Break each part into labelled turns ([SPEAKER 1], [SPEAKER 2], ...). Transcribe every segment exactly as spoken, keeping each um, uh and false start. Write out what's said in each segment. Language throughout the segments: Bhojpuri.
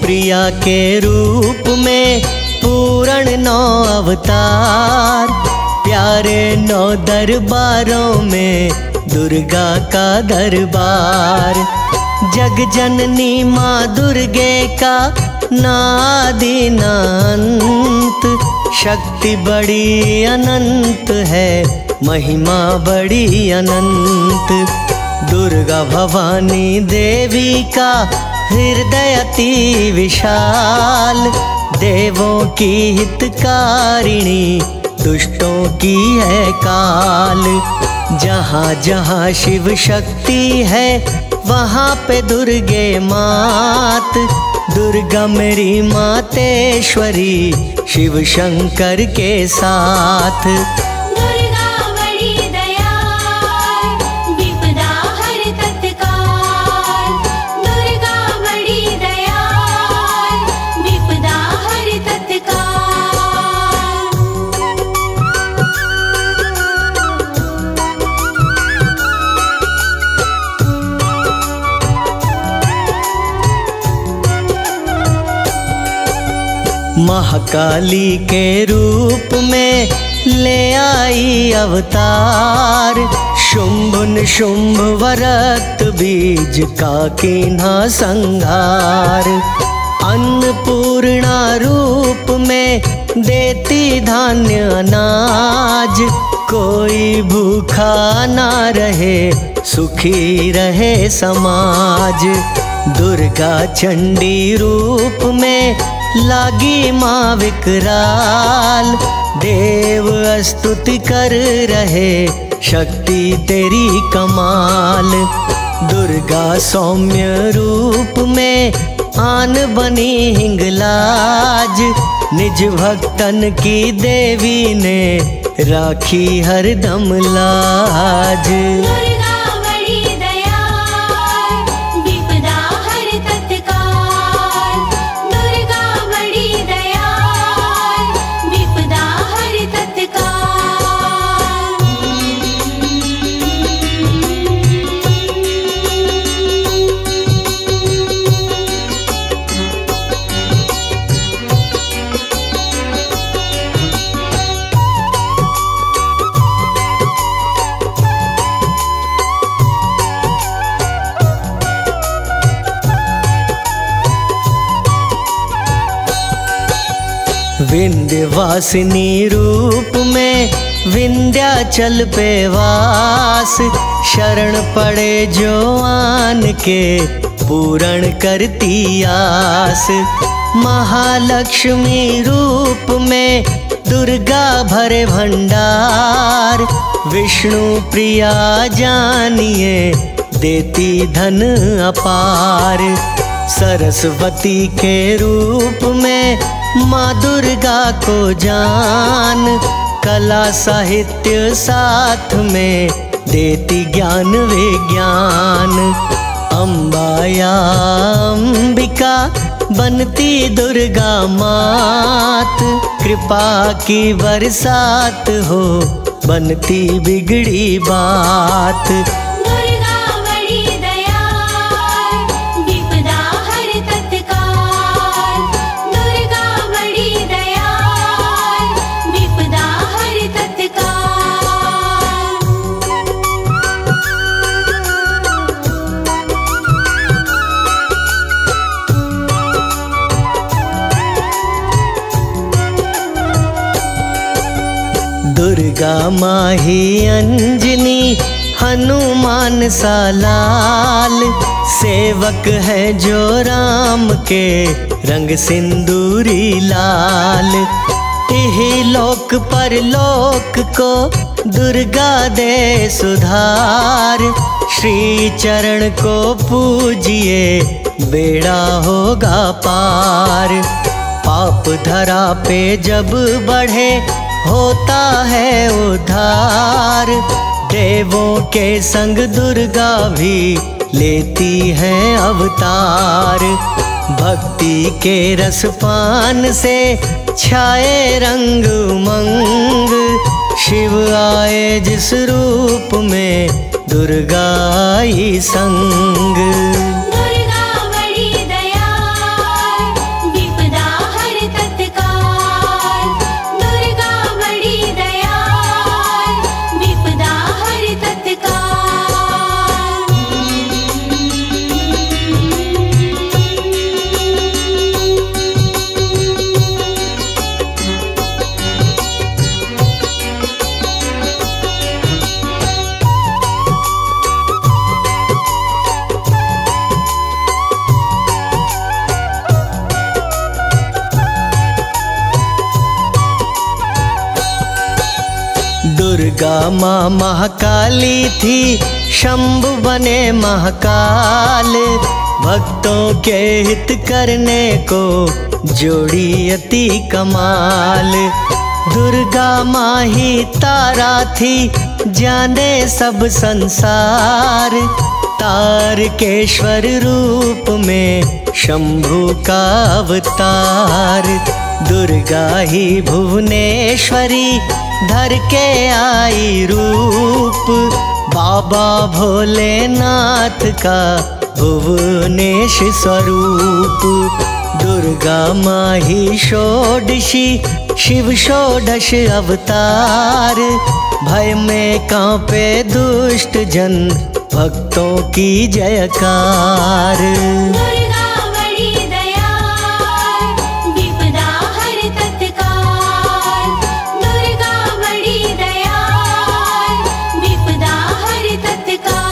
[SPEAKER 1] प्रिया के रूप में पूर्ण नौ अवतार। प्यारे नौ दरबारों में दुर्गा का दरबार। जग जननी माँ दुर्गे का ना आदि ना अंत। शक्ति बड़ी अनंत है, महिमा बड़ी अनंत। दुर्गा भवानी देवी का हृदय अति विशाल। देवों की हितकारिणी, दुष्टों की है काल। जहाँ जहाँ शिव शक्ति है वहाँ पे दुर्गे मात। दुर्गा मेरी मातेश्वरी, शिव शंकर के साथ।
[SPEAKER 2] दुर्गा बड़ी दयाल, विपदा हर तत्काल। दुर्गा बड़ी दयाल, विपदा हर तत्काल।
[SPEAKER 1] महाकाली के रूप में ले आई अवतार। शुंभ निशुंभ वरक्त बीज का कीन्हा संहार। अन्नपूर्णा रूप में देती धान्य अनाज। कोई भूखा ना रहे, सुखी रहे समाज। दुर्गा चंडी रूप में लागी माँ विकराल। देव स्तुति कर रहे, शक्ति तेरी कमाल। दुर्गा सौम्य रूप में आन बनी हिंगलाज। निज भक्तन की देवी ने राखी हरदम लाज।
[SPEAKER 2] दुर्गा बड़ी दयाल, विपदा हर तत्काल। दुर्गा बड़ी दयाल, विपदा हर तत्काल।
[SPEAKER 1] विंध्यवासिनी रूप में विंध्याचल पे वास। शरण पड़े जो आन के पूर्ण करती आस। महालक्ष्मी रूप में दुर्गा भरे भंडार। विष्णु प्रिया जानिए देती धन अपार। सरस्वती के रूप में माँ दुर्गा को जान। कला साहित्य साथ में देती ज्ञान विज्ञान। अम्बा या अंबिका बनती दुर्गा मात। कृपा की बरसात हो बनती बिगड़ी बात।
[SPEAKER 2] दुर्गा बड़ी दयाल, विपदा हर तत्काल। दुर्गा बड़ी दयाल, विपदा हर तत्काल।
[SPEAKER 1] दुर्गा माही अंजनी हनुमान सा लाल। सेवक है जो राम के रंग सिंदूरी लाल। इही लोक पर लोक को दुर्गा दे सुधार। श्री चरण को पूजिए बेड़ा होगा पार। पाप धरा पे जब बढ़े होता है उद्धार। देवों के संग दुर्गा भी लेती है अवतार। भक्ति के रसपान से छाए रंग उमंग। शिव आए जिस रूप में दुर्गा आई संग।
[SPEAKER 2] दुर्गा बड़ी दयाल,
[SPEAKER 1] दुर्गा माँ महाकाली थी, शंभु बने महाकाल। भक्तों के हित करने को जोड़ी अति कमाल। दुर्गा माँ ही तारा थी, जाने सब संसार। तारकेश्वर रूप में शंभु का अवतार। दुर्गा ही भुवनेश्वरी धर के आई रूप। बाबा भोलेनाथ का भुवनेश स्वरूप। दुर्गा माँ ही षोडशी, शिव षोडश अवतार। भय में कांपे दुष्ट जन, भक्तों की जयकार।
[SPEAKER 2] दुर्गा बड़ी दयाल, विपदा हर तत्काल। दुर्गा बड़ी दयाल, विपदा हर तत्काल।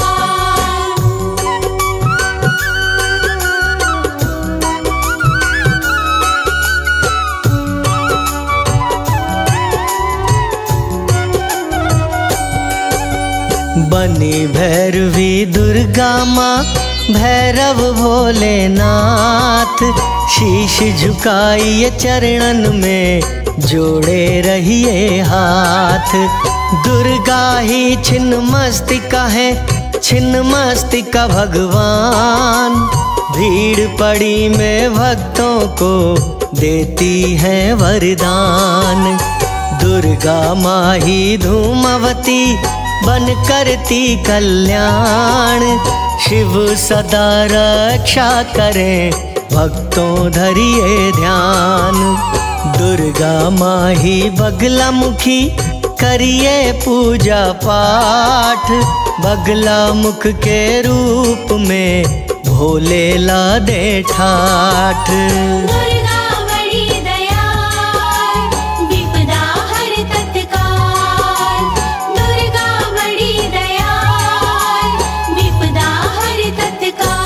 [SPEAKER 1] बनी भैरवी दुर्गा माँ, भैरव भोलेनाथ। शीश झुकाइए चरणन में, जोड़े रहिए हाथ। दुर्गा ही छिन्न मस्तिका है, छिन्न मस्तिका भगवान। भीड़ पड़ी में भक्तों को देती है वरदान। दुर्गा माँ ही धूमवती, बन करती कल्याण। शिव सदा रक्षा करें, भक्तों धरिए ध्यान। दुर्गा माँ ही बगला मुखी, करिए पूजा पाठ। बगला मुख के रूप में भोले ला दे ठाठ।
[SPEAKER 2] दुर्गा बड़ी दयाल, विपदा हर तत्काल। दुर्गा बड़ी दयाल, विपदा हर तत्काल।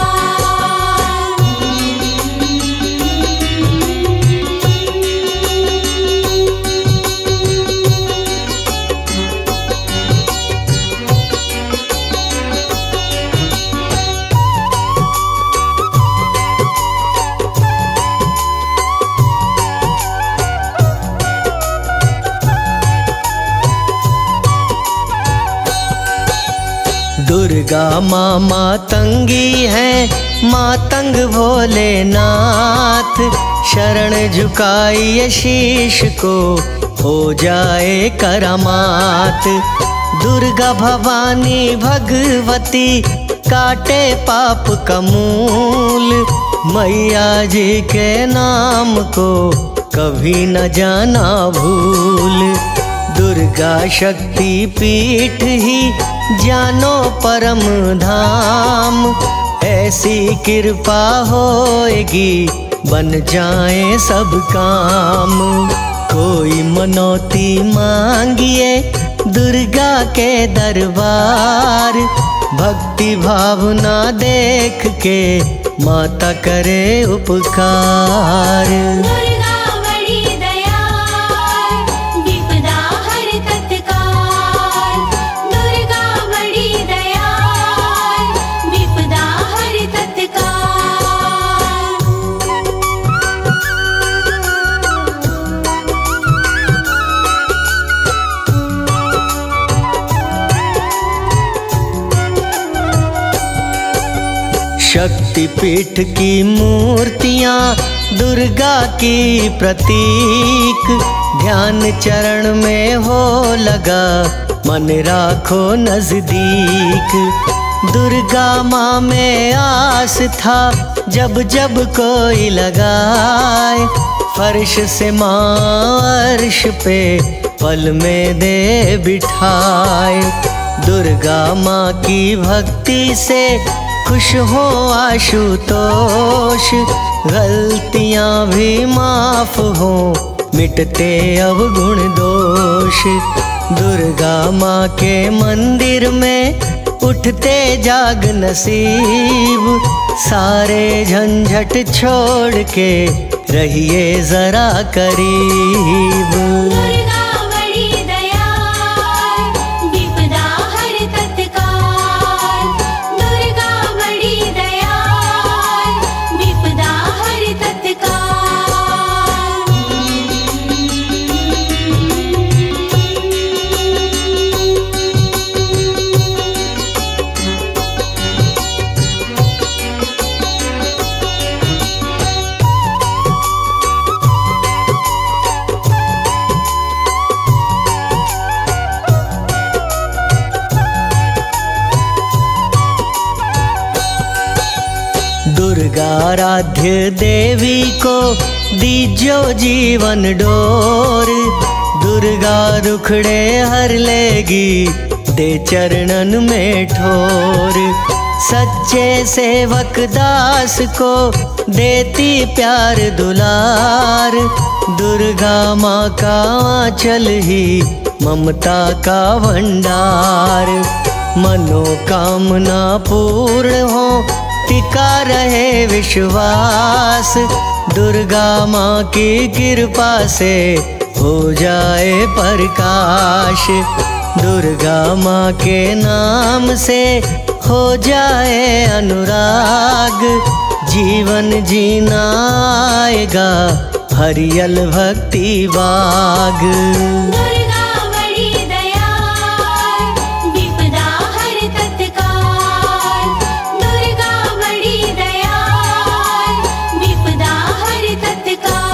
[SPEAKER 1] दुर्गा माँ मातंगी है, मातंग भोलेनाथ। शरण झुकाइए शीश को, हो जाए करामात। दुर्गा भवानी भगवती, काटे पाप का मूल। मैया जी के नाम को कभी न जाना भूल। दुर्गा शक्ति पीठ ही, जानो परम धाम। ऐसी कृपा होएगी, बन जाए सब काम। कोई मनौती मांगिए, दुर्गा के दरबार। भक्ति भावना देख के, माता करे उपकार।
[SPEAKER 2] दुर्गा बड़ी दयाल, विपदा हर तत्काल। दुर्गा बड़ी दयाल, विपदा हर तत्काल।
[SPEAKER 1] शक्तिपीठ की मूर्तियाँ, दुर्गा की प्रतीक। ध्यान चरण में हो लगा, मन राखो नजदीक। दुर्गा माँ में आस था, जब जब कोई लगाए। फर्श से माँ अर्श पे, पल में दे बिठाए। दुर्गा माँ की भक्ति से, खुश हो आशुतोष। गलतियाँ भी माफ हो, मिटते अब गुण दोष। दुर्गा माँ के मंदिर में, उठते जाग नसीब। सारे झंझट छोड़ के, रहिए जरा करीब।
[SPEAKER 2] दुर्गा बड़ी दयाल,
[SPEAKER 1] दुर्गाराध्य देवी को दीजो जीवन डोर। दुर्गा दुखड़े हर लेगी दे चरणन में ठोर। सच्चे सेवक दास को देती प्यार दुलार। दुर्गा माँ का आंचल ही ममता का भंडार। मनोकामना पूर्ण हो टिका रहे विश्वास। दुर्गा माँ की कृपा से हो जाए प्रकाश। दुर्गा माँ के नाम से हो जाए अनुराग। जीवन जीना आएगा हरियल भक्ति बाग।
[SPEAKER 2] दुर्गा बड़ी दयाल, विपदा हर तत्काल। दुर्गा बड़ी दयाल, विपदा हर तत्काल।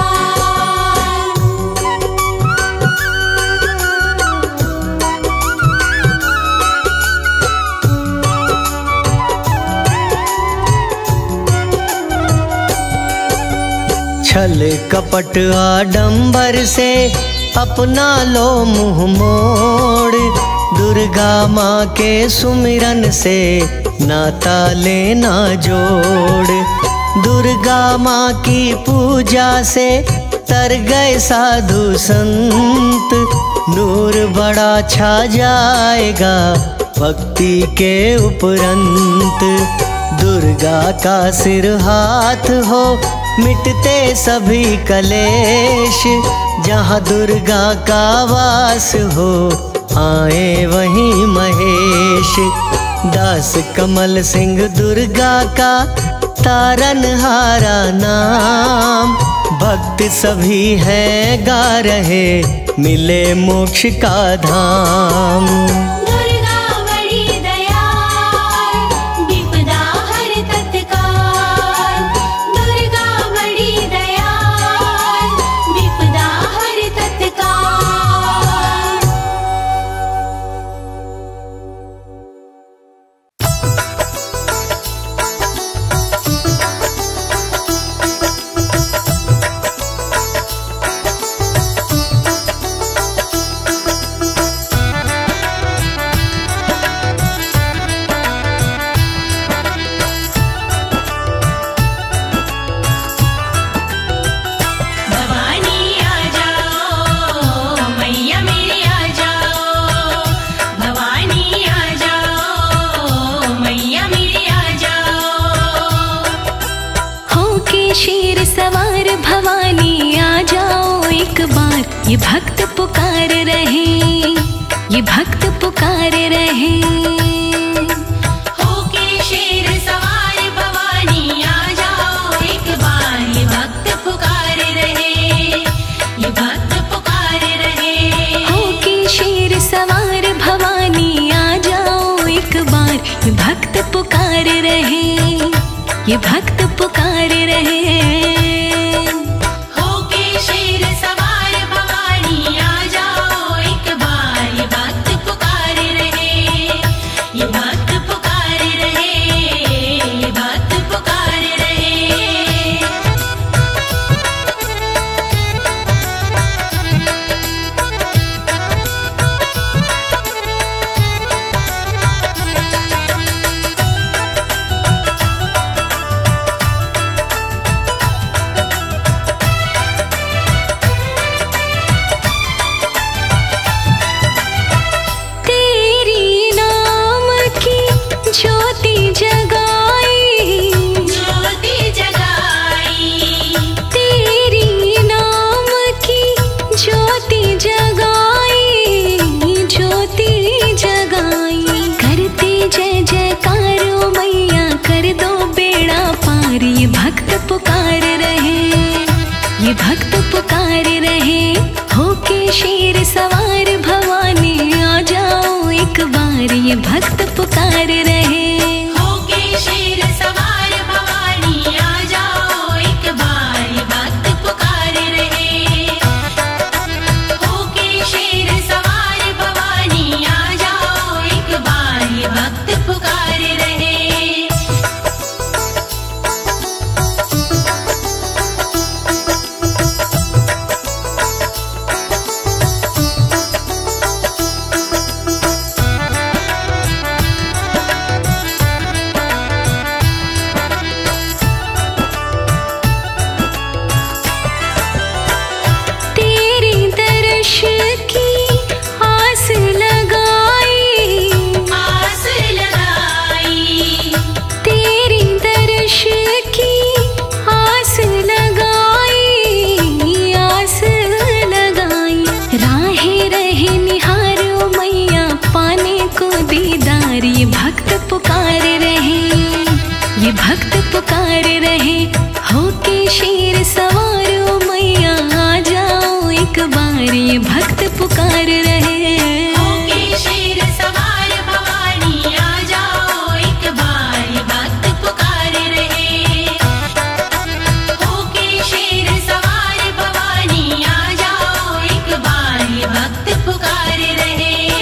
[SPEAKER 1] छल कपट आडंबर से अपना लो मुँह मोड़। दुर्गा माँ के सुमिरन से नाता लेना जोड़। दुर्गा माँ की पूजा से तर गए साधु संत। नूर बड़ा छा जाएगा भक्ति के उपरंत। दुर्गा का सिर हाथ हो मिटते सभी कलेश। जहाँ दुर्गा का वास हो आए वहीं महेश। दास कमल सिंह दुर्गा का तारनहारा नाम। भक्त सभी हैं गा रहे मिले मोक्ष का धाम।
[SPEAKER 2] दुर्गा बड़ी दयाल, विपदा हर तत्काल। दुर्गा बड़ी दयाल, विपदा हर तत्काल। भवानी आ जाओ, मैया मेरी आ जाओ। भवानी आ जाओ, मैया मेरी आ जाओ।
[SPEAKER 3] होके शेर सवार भवानी आ जाओ एक बार। ये भक्त पुकार रहे, ये भक्त पुकार रहे।
[SPEAKER 2] होके शेर सवार भवानी आ जाओ एक बार। ये भक्त पुकार रहे, ये भक्त पुकार रहे।
[SPEAKER 3] होके शेर सवार भवानी आ जाओ एक बार। ये भक्त पुकार रहे, ये भक्त पुकार रहे।
[SPEAKER 2] होके शेर सवार भवानी आ जाओ एक बार। ये भक्त पुकार रहे, ये भक्त पुकार रहे, ये भक्त पुकार रहे।
[SPEAKER 3] तेरी नाम की ज्योति जगाई,
[SPEAKER 2] ज्योति जगाई,
[SPEAKER 3] तेरी नाम की ज्योति जगाई, ज्योति जगाई। करते जय जयकारो मैया कर दो बेड़ा पार। ये भक्त पुकार रहे, ये भक्त पुकार रहे। होके शेर सवार भवानी आ जाओ एक बार। ये भक्त पुकार रहे।
[SPEAKER 2] होके शेर सवार भवानी आ जाओ एक बार। ये भक्त पुकार रहे, होके
[SPEAKER 3] पुकार रहे, होके शेर सवार ओ मैया आ जाओ एक बार, ये भक्त पुकार रहे।
[SPEAKER 2] होके शेर सवार भवानी आ जाओ एक बार, ये भक्त पुकार रहे। होके शेर सवार भवानी आ जाओ एक बार, ये भक्त पुकार रहे।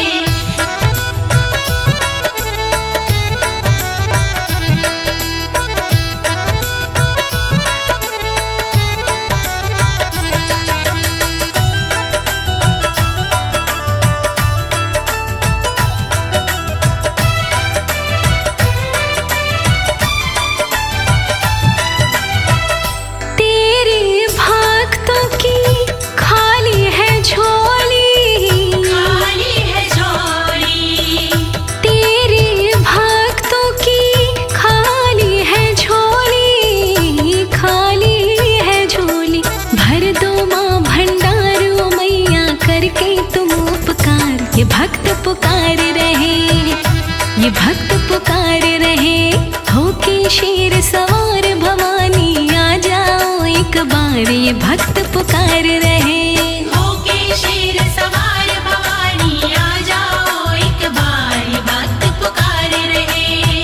[SPEAKER 3] तेरे भक्तों की खाली है झोली,
[SPEAKER 2] खाली है झोली,
[SPEAKER 3] तेरे भक्तों की खाली है झोली, खाली है झोली। भर दो माँ भंडार ओ मैया करके तुम उपकार, ये भक्त पुकार रहे, ये भक्त पुकार रहे। होके शेर सवार भवानी आ जाओ एक बार, ये भक्त पुकार रहे।
[SPEAKER 2] होके शेर सवार भवानी आ जाओ एक बार, ये भक्त पुकार रहे।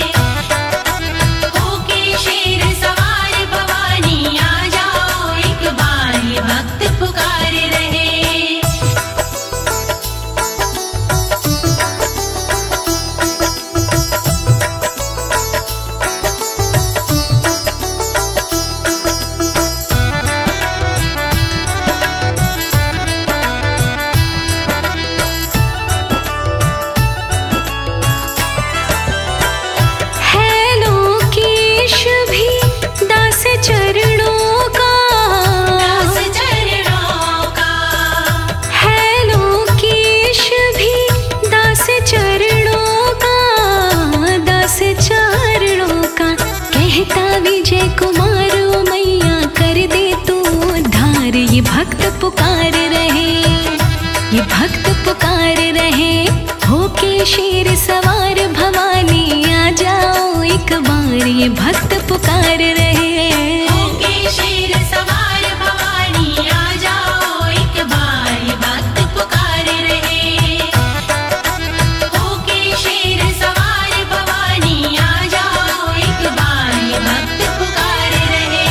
[SPEAKER 2] होके शेर सवार भवानी आ जाओ एक बार, ये भक्त पुकार रहे।
[SPEAKER 3] है लोकेश भी दास चरणों का,
[SPEAKER 2] दास चरणों का,
[SPEAKER 3] है लोकेश भी दास चरणों का, दास चरणों का। कहता विजय कुमार ओ मैया कर दे तू उद्धार, ये भक्त पुकार रहे, ये भक्त पुकार रहे। होके शेर सवार भवानी आ जाओ एक बार, ये भक्त पुकार रहे।
[SPEAKER 2] होके शेर सवार भवानी आ जाओ एक बार, ये भक्त पुकार रहे। होके शेर सवार भवानी आ जाओ एक बार, ये भक्त पुकार रहे।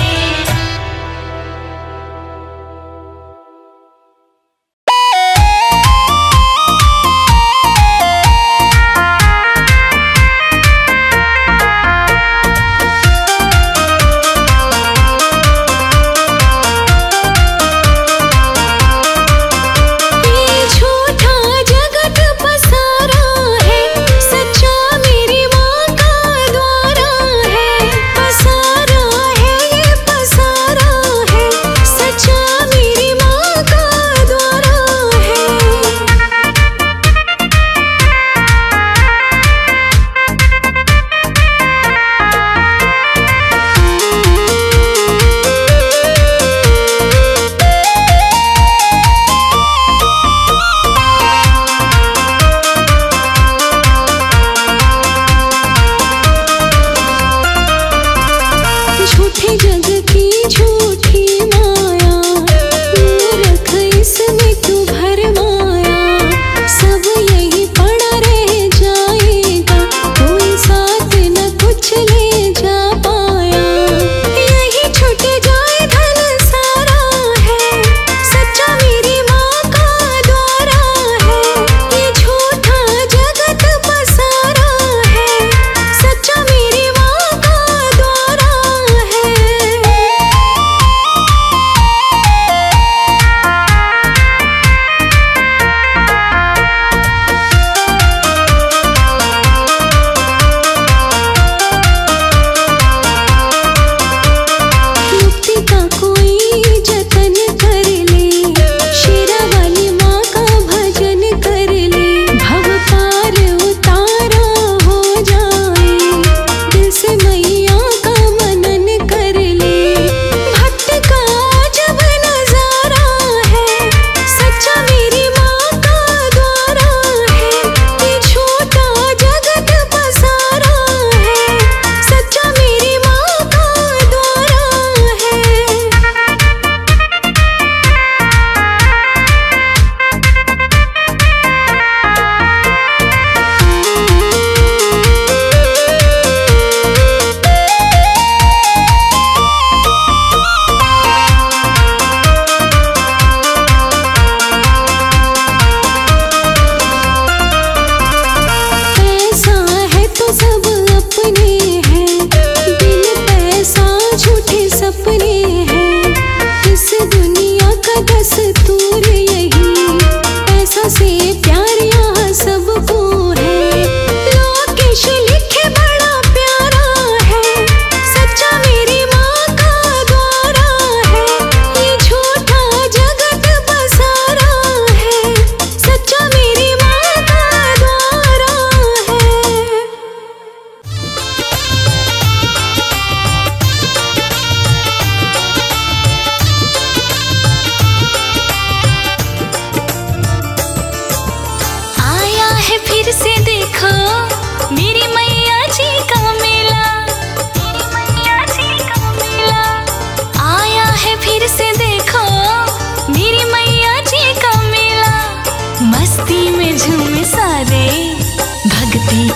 [SPEAKER 4] Thank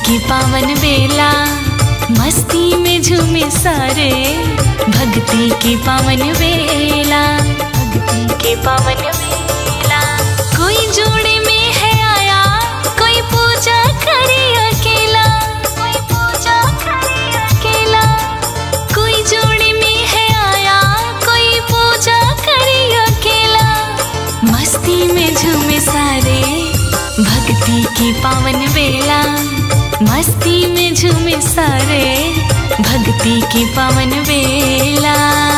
[SPEAKER 3] की पावन बेला, मस्ती में झूमे सारे। भक्ति की पावन बेला, भक्ति की पावन बेला। कोई जोड़े में है आया, कोई पूजा करे अकेला, कोई पूजा करे अकेला। कोई जोड़े में है आया, कोई पूजा करे अकेला। मस्ती में झूमे सारे, भक्ति की पावन बेला, मस्ती में झूमे सारे। भक्ति की पावन बेला।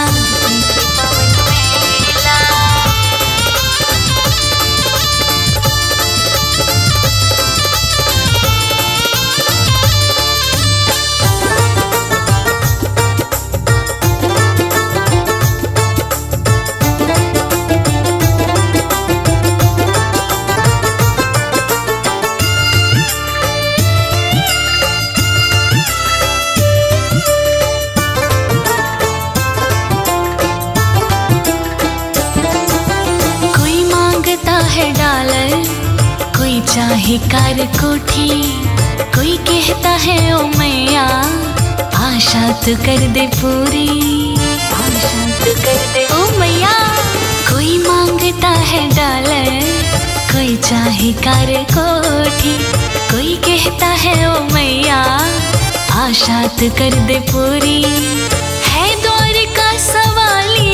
[SPEAKER 3] है डॉलर, कोई चाहे कार कोठी, कोई कहता है ओ मैया आशा तो कर दे पूरी, आशा तो कर दे ओ मैया। कोई मांगता है डॉलर, कोई चाहे कार कोठी, कोई कहता है ओ मैया आशा तो कर दे पूरी। है दौर का सवाली,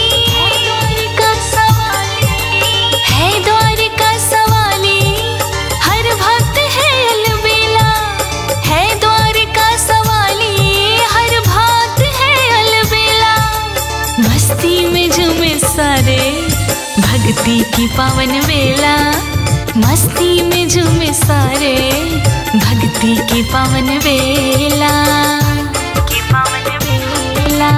[SPEAKER 3] द्वार का सवाली, हर भक्त है अलबेला। है द्वार का सवाली, हर भक्त है अलबेला। मस्ती में झूमे सारे, भक्ति की पावन बेला, मस्ती में झूमे सारे। भक्ति की पावन बेला, की पावन बेला।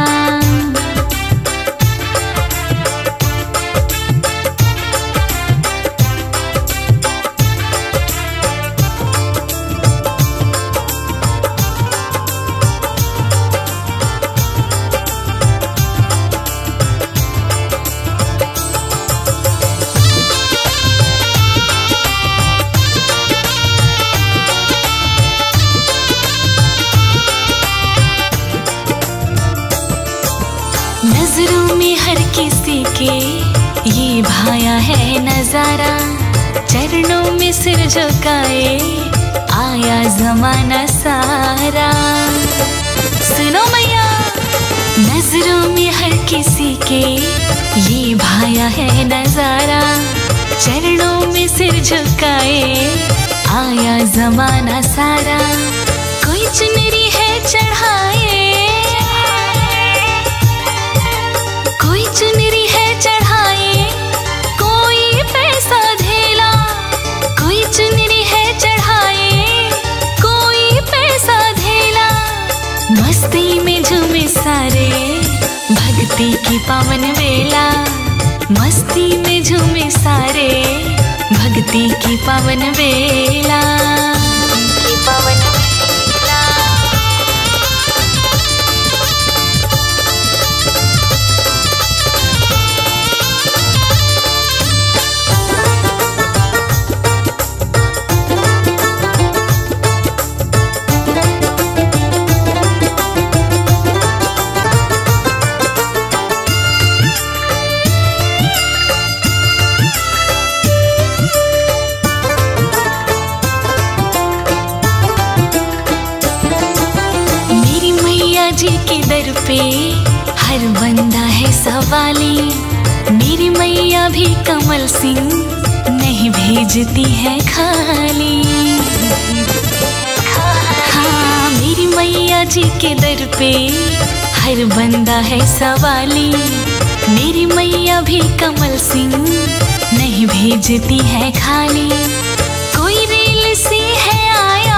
[SPEAKER 3] नजरों में हर किसी के ये भाया है नजारा। चरणों में सिर झुकाए आया जमाना सारा। सुनो मैया, नजरों में हर किसी के ये भाया है नजारा। चरणों में सिर झुकाए आया जमाना सारा। कोई चुनरी है चढ़ाए, कोई चुनरी है चढ़ाए, कोई पैसा धेला। कोई चुनरी है चढ़ाए, कोई पैसा धेला। मस्ती में झूमे सारे, भक्ति की पावन बेला, मस्ती में झूमे सारे। भक्ति की पावन बेला, की पावन बेला। जी के दर पे हर बंदा है सवाली। मेरी मैया भी कमल सिंह नहीं भेजती है खाली। हाँ, मेरी मैया जी के दर पे हर बंदा है सवाली। मेरी मैया भी कमल सिंह नहीं भेजती है खाली। कोई रेल सी है आया,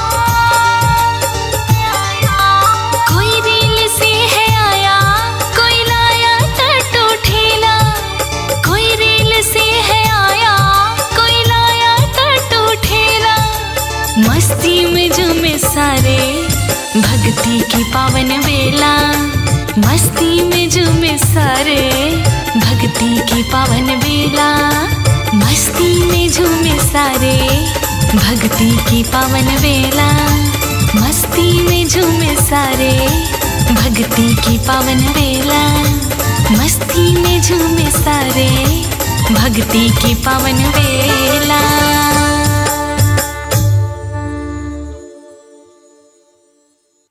[SPEAKER 3] कोई रेल सी है आया, कोई लाया टटू ठेला। कोई रेल सी है आया, कोई लाया टटू ठेला। मस्ती में झूमे सारे, भक्ति की पावन बेला। मस्ती में झूमे सारे, भक्ति की पावन बेला। मस्ती में झूमे सारे, भक्ति की पावन वेला मस्ती में झूमे सारे। भक्ति की पावन वेला मस्ती में झूमे सारे। भक्ति की पावन वेला